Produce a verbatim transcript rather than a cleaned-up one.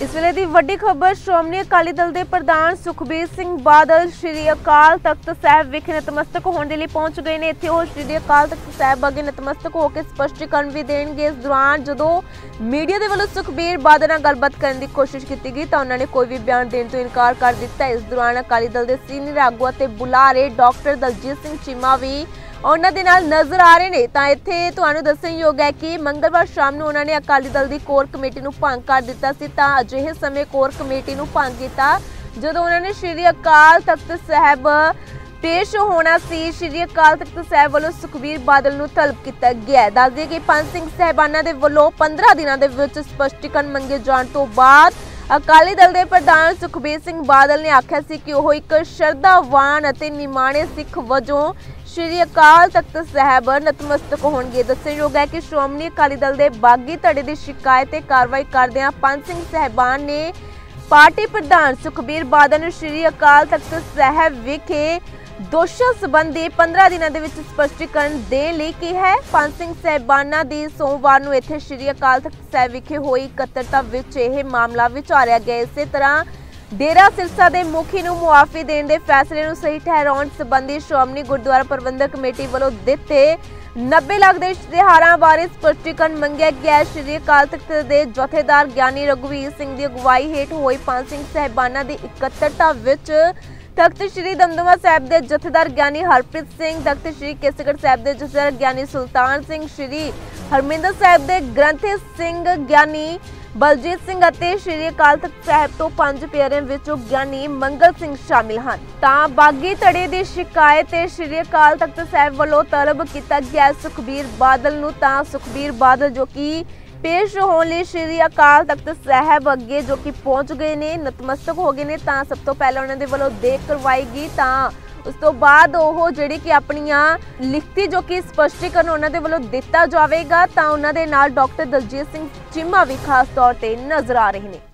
इस वेले दी वड्डी खबर श्रोमणी अकाली दल के प्रधान सुखबीर सिंह बादल श्री अकाल तख्त साहिब विखे नतमस्तक होने के लिए पहुंच गए ने। इत्थे वो श्री अकाल तख्त साहिब अगे नतमस्तक होकर स्पष्टीकरण भी देंगे। इस दौरान जो मीडिया के वालों सुखबीर बादल नाल गलबात करने की कोशिश की गई तो उन्होंने कोई भी बयान देने तो इनकार कर दिता। इस दौरान अकाली दल के सीनियर आगू ते बुलारे डॉक्टर दलजीत सिंह चीमा भी उन्हां दे नाल नज़र आ रहे हैं। तो इत्थे तुहानूं दस्सणयोग है कि मंगलवार शाम नूं उन्होंने अकाली दल की कोर कमेटी नूं भंग कर दिता सी। तां अजिहे समय कोर कमेटी नूं भंग कीता जदों उन्होंने श्री अकाल तख्त साहिब पेश होना सी। श्री अकाल तख्त साहिब वालों सुखबीर बादल नूं तलब किया गया। दस दिए कि पंज सिंह साहिबाना दे वल्लों पंद्रह दिनों के विच स्पष्टीकरण मंगे जाण तो बाद अकाली दल के प्रधान सुखबीर सिंह बादल ने आख्या सी कि वह एक श्रद्धावान अते निमाणे सिख वजों श्री अकाल तख्त साहिब नतमस्तक होणगे। दस्सणयोग है कि श्रोमणी अकाली दल के बागी धड़े की शिकायत ते कार्रवाई करदिआं पंज सिंह साहिबान ने पार्टी प्रधान सुखबीर बादल ने श्री अकाल तख्त साहिब विखे दोषां संबंधी पंद्रह दिनों के विच स्पष्टीकरण देने लई कहा है। पंज सिंह साहिबाना दी सोमवार नूं इत्थे श्री अकाल तख्त साहिब विखे होई इकत्तरता विच यह मामला विचारिया गया। इसे तरह डेरा सिरसा के मुखी नूं मुआफी देने के फैसले नूं सही ठहराउण संबंधी श्रोमणी गुरुद्वारा प्रबंधक कमेटी वालों दिते नब्बे लाख के इश्तिहारां बारे स्पष्टीकरण मंगिया गया। श्री अकाल तख्त के जथेदार ज्ञानी रघुवीर सिंह की अगुवाई हेठ होई पंज सिंह साहिबाना की इकत्तरता विच तख्त श्री दमदमा साहिब के जथेदार ज्ञानी हरप्रीत सिंह, तख्त श्री केसगढ़ साहिब के जथेदार ज्ञानी सुल्तान सिंह, श्री हरमिंदर साहिब के ग्रंथी सिंह ज्ञानी बलजीत सिंह ਅਤੇ श्री अकाल तख्त साहिब तो पंज ਪਿਆਰਿਆਂ ਵਿੱਚੋਂ ज्ञानी मंगल सिंह शामिल हैं। ਤਾਂ ਬਾਗੀ ਧੜੇ ਦੀ शिकायत ਤੇ श्री अकाल तख्त साहिब ਵੱਲੋਂ तलब किया गया सुखबीर बादल ਨੂੰ। ਤਾਂ सुखबीर बादल जो कि पेश होने लिए श्री अकाल तख्त साहिब अगे जो कि पहुंच गए ने, नतमस्तक हो गए ने। ਤਾਂ सब तो पहले उन्होंने ਵੱਲੋਂ देख करवाएगी ਤਾਂ उस तो बाद वो जिहड़ी कि अपनियां लिखती जो कि स्पष्टीकरण उन्होंने वालों दिता जाएगा। तो उन्होंने नाल डॉक्टर दलजीत सिंह चीमा भी खास तौर पर नजर आ रहे हैं।